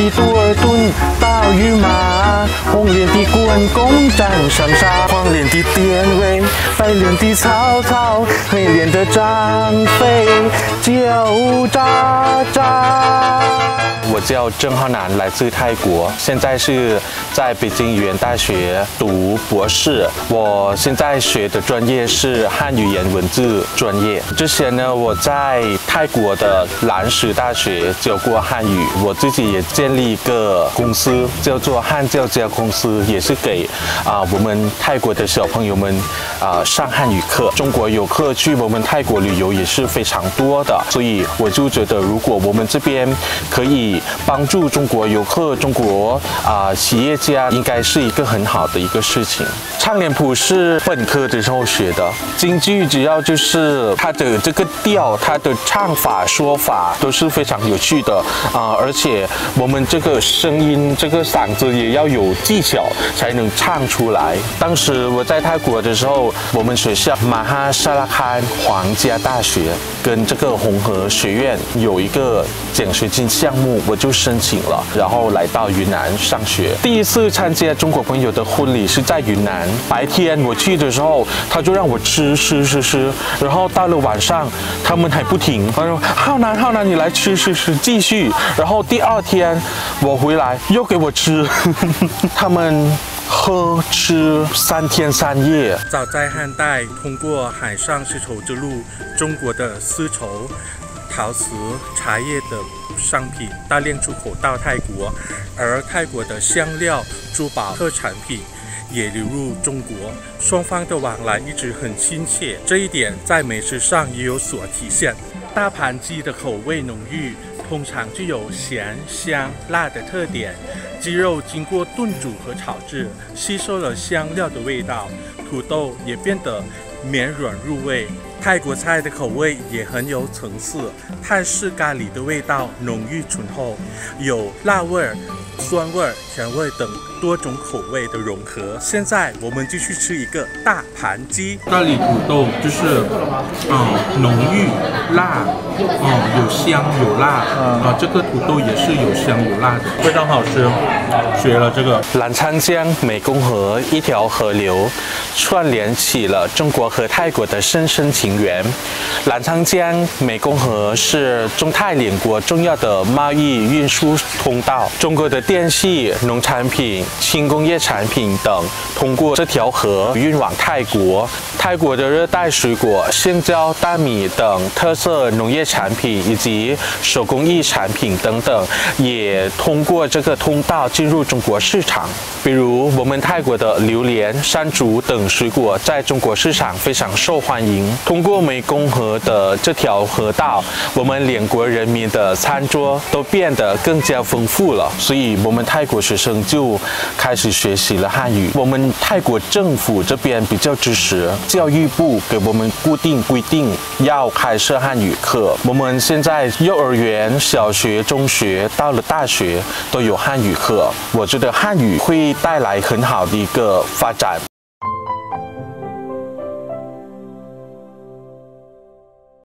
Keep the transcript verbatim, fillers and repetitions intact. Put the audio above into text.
的杜尔顿，暴雨马，红脸的关公战长沙，黄脸的典韦，白脸的曹操，黑脸的张飞，就渣渣。我叫郑浩南，来自泰国，现在是在北京语言大学读博士。我现在学的专业是汉语言文字专业。之前呢，我在泰国的蓝石大学教过汉语，我自己也建立一个公司，叫做汉教家公司，也是给啊、呃、我们泰国的小朋友们啊、呃、上汉语课。中国游客去我们泰国旅游也是非常多的，所以我就觉得，如果我们这边可以帮助中国游客、中国啊、呃、企业家，应该是一个很好的一个事情。唱脸谱是本科的时候学的，京剧主要就是它的这个调、它的唱法、说法都是非常有趣的啊、呃，而且我们这个声音、这个嗓子也要有技巧才能唱出来。当时我在泰国的时候，我们学校马哈萨拉堪皇家大学跟这个红河学院有一个奖学金项目，我就申请了，然后来到云南上学。第一次参加中国朋友的婚礼是在云南，白天我去的时候，他就让我吃吃吃吃，然后到了晚上，他们还不停，他说浩南浩南你来吃吃吃，继续。然后第二天我回来又给我吃，他们喝吃三天三夜。 早在汉代，通过海上丝绸之路，中国的丝绸、陶瓷、茶叶等商品大量出口到泰国，而泰国的香料、珠宝特产品也流入中国，双方的往来一直很亲切。这一点在美食上也有所体现。大盘鸡的口味浓郁，通常具有咸、香、辣的特点。鸡肉经过炖煮和炒制，吸收了香料的味道，土豆也变得绵软入味。泰国菜的口味也很有层次，泰式咖喱的味道浓郁醇厚，有辣味、酸味、甜味等多种口味的融合。现在我们就去吃一个大盘鸡。咖喱土豆就是，嗯，浓郁辣，嗯，有香有辣，啊，这个土豆也是有香有辣的，非常好吃。学了这个。 澜沧江湄公河一条河流，串联起了中国和泰国的深深情缘。澜沧江湄公河是中泰两国重要的贸易运输通道，中国的电器、农产品、轻工业产品等通过这条河运往泰国。泰国的热带水果、香蕉、大米等特色农业产品以及手工艺产品等等，也通过这个通道进入中国市场。比如我们泰国的榴莲、山竹等水果在中国市场非常受欢迎。通过湄公河的这条河道，我们两国人民的餐桌都变得更加丰富了，所以我们泰国学生就开始学习了汉语。我们泰国政府这边比较支持，教育部给我们固定规定要开设汉语课。我们现在幼儿园、小学、中学到了大学都有汉语课。我觉得汉语会带来很好的一个发展，